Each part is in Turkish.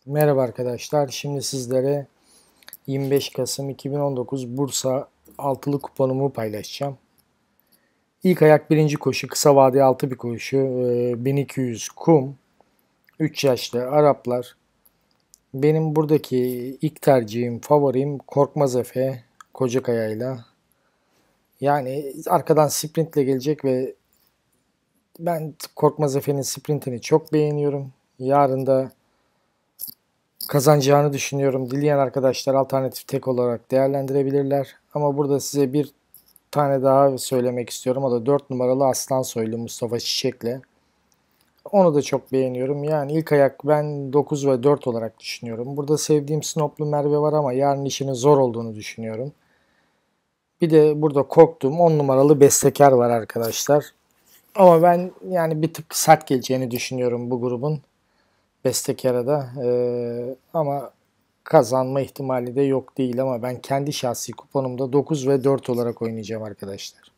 Merhaba arkadaşlar. Şimdi sizlere 25 Kasım 2019 Bursa altılı kuponumu paylaşacağım. İlk ayak birinci koşu kısa vade altı bir koşu. 1200 kum. 3 yaşlı Araplar. Benim buradaki ilk tercihim, favorim Korkmaz Efe Kocakaya'yla. Yani arkadan sprintle gelecek ve ben Korkmaz Efe'nin sprintini çok beğeniyorum. Yarın da kazanacağını düşünüyorum. Dileyen arkadaşlar alternatif tek olarak değerlendirebilirler. Ama burada size bir tane daha söylemek istiyorum. O da 4 numaralı Aslan Soylu Mustafa Çiçek'le. Onu da çok beğeniyorum. Yani ilk ayak ben 9 ve 4 olarak düşünüyorum. Burada sevdiğim Sinoplu Merve var ama yarın işinin zor olduğunu düşünüyorum. Bir de burada korktuğum 10 numaralı Bestekar var arkadaşlar. Ama ben yani bir tık sert geleceğini düşünüyorum bu grubun. Bestekar'a da. Ama kazanma ihtimali de yok değil ama ben kendi şahsi kuponumda 9 ve 4 olarak oynayacağım arkadaşlar.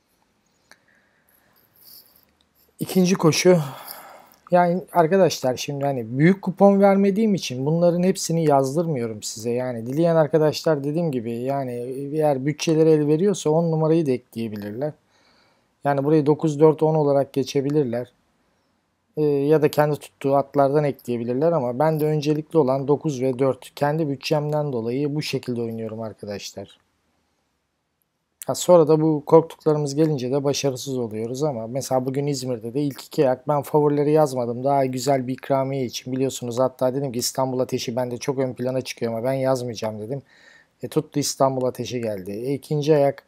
İkinci koşu, yani arkadaşlar şimdi hani büyük kupon vermediğim için bunların hepsini yazdırmıyorum size. Yani dileyen arkadaşlar dediğim gibi yani eğer bütçeleri el veriyorsa 10 numarayı da ekleyebilirler. Yani burayı 9 4 10 olarak geçebilirler. Ya da kendi tuttuğu atlardan ekleyebilirler ama ben de öncelikli olan 9 ve 4 kendi bütçemden dolayı bu şekilde oynuyorum arkadaşlar. Ha, sonra da bu korktuklarımız gelince de başarısız oluyoruz ama mesela bugün İzmir'de de ilk iki ayak ben favorileri yazmadım. Daha güzel bir ikramiye için biliyorsunuz, hatta dedim ki İstanbul Ateşi bende çok ön plana çıkıyor ama ben yazmayacağım dedim. Tuttu İstanbul Ateşi geldi. İkinci ayak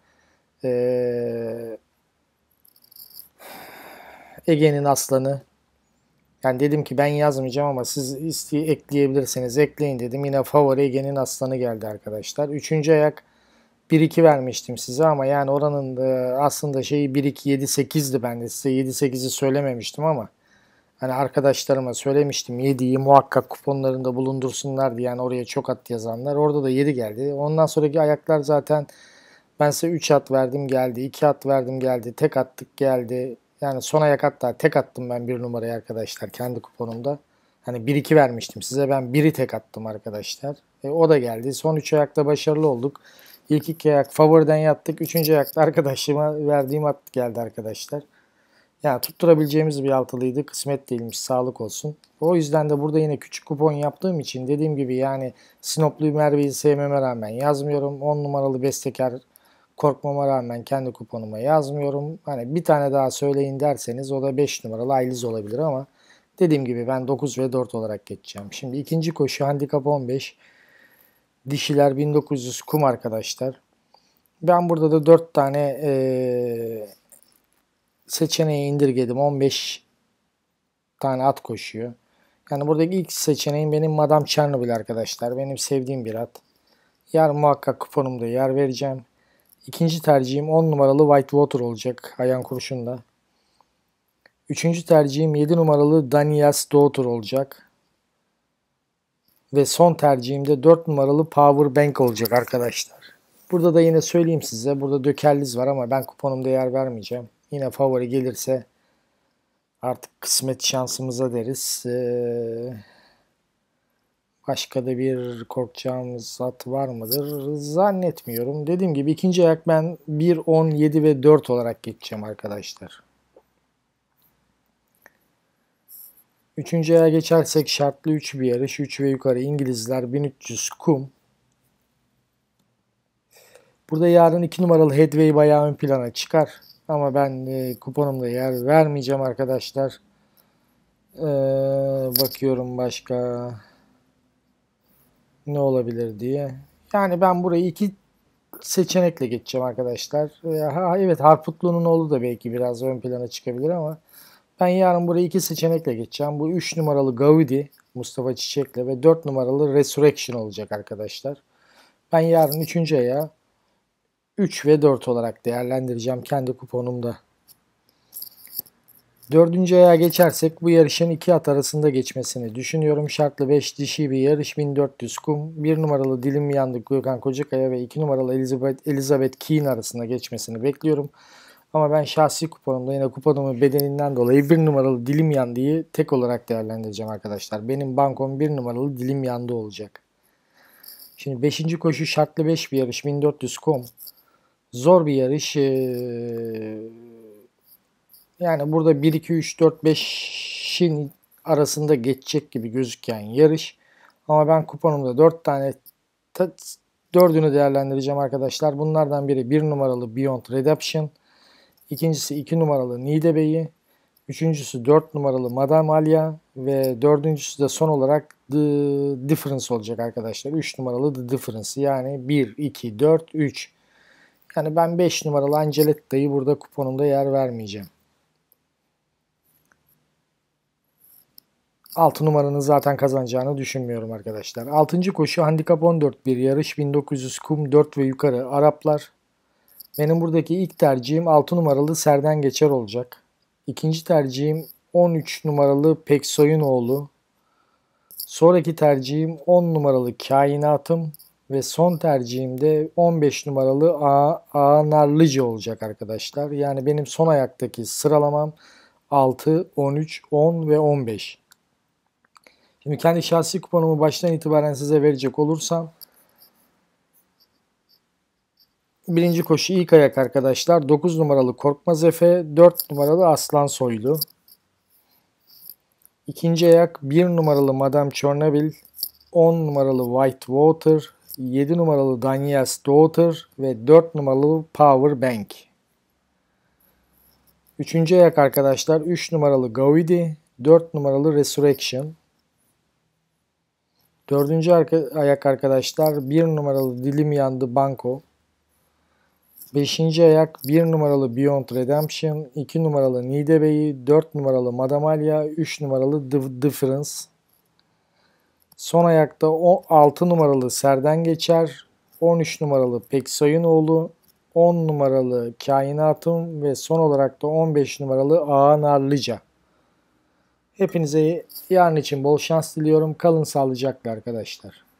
Ege'nin Aslanı. Yani dedim ki ben yazmayacağım ama siz ekleyebilirseniz ekleyin dedim. Yine favori Ege'nin Aslanı geldi arkadaşlar. Üçüncü ayak 1-2 vermiştim size ama yani oranın aslında şeyi 1-2-7-8'di, ben de size 7-8'i söylememiştim ama hani arkadaşlarıma söylemiştim 7'yi muhakkak kuponlarında bulundursunlar diye, yani oraya çok at yazanlar. Orada da 7 geldi. Ondan sonraki ayaklar zaten ben size 3 at verdim geldi, 2 at verdim geldi, tek attık geldi. Yani son ayak hatta tek attım ben bir numaraya arkadaşlar kendi kuponumda. Hani 1-2 vermiştim size, ben biri tek attım arkadaşlar. O da geldi. Son 3 ayakta başarılı olduk. İlk iki ayak favoriden yattık. Üçüncü ayakta arkadaşıma verdiğim at geldi arkadaşlar. Yani tutturabileceğimiz bir altılıydı. Kısmet değilmiş. Sağlık olsun. O yüzden de burada yine küçük kupon yaptığım için dediğim gibi yani Sinoplu Merve'yi sevmeme rağmen yazmıyorum. 10 numaralı Bestekar korkmama rağmen kendi kuponuma yazmıyorum. Hani bir tane daha söyleyin derseniz o da 5 numaralı Ayliz olabilir ama dediğim gibi ben 9 ve 4 olarak geçeceğim. Şimdi ikinci koşu handikap 15. Dişiler 1900 kum arkadaşlar. Ben burada da 4 tane seçeneği indirgedim. 15 tane at koşuyor. Yani buradaki ilk seçeneğim benim Madame Chernobyl arkadaşlar. Benim sevdiğim bir at. Yarın muhakkak kuponumda yer vereceğim. İkinci tercihim 10 numaralı Whitewater olacak Ayan Kurşun'da. Üçüncü tercihim 7 numaralı Daniels Daughter olacak. Ve son tercihim de 4 numaralı Power Bank olacak arkadaşlar. Burada da yine söyleyeyim size. Burada Dökerliz var ama ben kuponumda yer vermeyeceğim. Yine favori gelirse artık kısmet şansımıza deriz. Başka da bir korkacağımız at var mıdır? Zannetmiyorum. Dediğim gibi ikinci ayak ben 1, 10, 7 ve 4 olarak geçeceğim arkadaşlar. Üçüncü aya geçersek şartlı 3 bir yarış. 3 ve yukarı İngilizler 1300 kum. Burada yarın 2 numaralı Headway bayağı ön plana çıkar. Ama ben kuponumda yer vermeyeceğim arkadaşlar. Bakıyorum başka ne olabilir diye. Yani ben burayı 2 seçenekle geçeceğim arkadaşlar. Evet, Harputlu'nun oğlu da belki biraz ön plana çıkabilir ama ben yarın burayı 2 seçenekle geçeceğim. Bu 3 numaralı Gaudi Mustafa Çiçek'le ve 4 numaralı Resurrection olacak arkadaşlar. Ben yarın 3. aya 3 ve 4 olarak değerlendireceğim kendi kuponumda. Dördüncü aya geçersek bu yarışın 2 at arasında geçmesini düşünüyorum. Şartlı 5 dişi bir yarış, 1400 kum. 1 numaralı Dilim Yandık Gökhan Kocakaya ve 2 numaralı Elizabeth Keane arasında geçmesini bekliyorum. Ama ben şahsi kuponumda yine kuponumun bedeninden dolayı 1 numaralı Dilim Yandı'yı tek olarak değerlendireceğim arkadaşlar. Benim bankom 1 numaralı Dilim Yandı olacak. Şimdi 5. koşu şartlı 5 bir yarış 1400 kum. Zor bir yarış. Yani burada 1, 2, 3, 4, 5'in arasında geçecek gibi gözüken yarış. Ama ben kuponumda 4 tane 4'ünü değerlendireceğim arkadaşlar. Bunlardan biri 1 numaralı Beyond Redemption. İkincisi 2 numaralı Nidebeyi. Üçüncüsü 4 numaralı Madame Alia. Ve dördüncüsü de son olarak The Difference olacak arkadaşlar. 3 numaralı The Difference. Yani 1, 2, 4, 3. Yani ben 5 numaralı Angeletta'yı burada kuponumda yer vermeyeceğim. 6 numaranın zaten kazanacağını düşünmüyorum arkadaşlar. 6. koşu handikap 14 bir yarış 1900 kum 4 ve yukarı Araplar. Benim buradaki ilk tercihim 6 numaralı Serden Geçer olacak. İkinci tercihim 13 numaralı Peksoyunoğlu. Sonraki tercihim 10 numaralı Kainatım. Ve son tercihim de 15 numaralı Ağnarlıcı olacak arkadaşlar. Yani benim son ayaktaki sıralamam 6, 13, 10 ve 15. Şimdi kendi şahsi kuponumu baştan itibaren size verecek olursam birinci koşu ilk ayak arkadaşlar 9 numaralı Korkmaz Efe, 4 numaralı Aslan Soylu. İkinci ayak 1 numaralı Madame Chernobyl, 10 numaralı White Water, 7 numaralı Daniel's Daughter ve 4 numaralı Power Bank. Üçüncü ayak arkadaşlar 3 numaralı Gaudi, 4 numaralı Resurrection. Dördüncü ayak arkadaşlar 1 numaralı Dilim Yandı Banco. Beşinci ayak 1 numaralı Beyond Redemption, 2 numaralı Nidebeyi, 4 numaralı Madame Alia, 3 numaralı The Difference. Son ayakta 6 numaralı Serden Geçer, 13 numaralı Peksoyunoğlu, 10 numaralı Kainatım ve son olarak da 15 numaralı Ağnarlıca. Hepinize yarın için bol şans diliyorum. Kalın sağlıcakla arkadaşlar.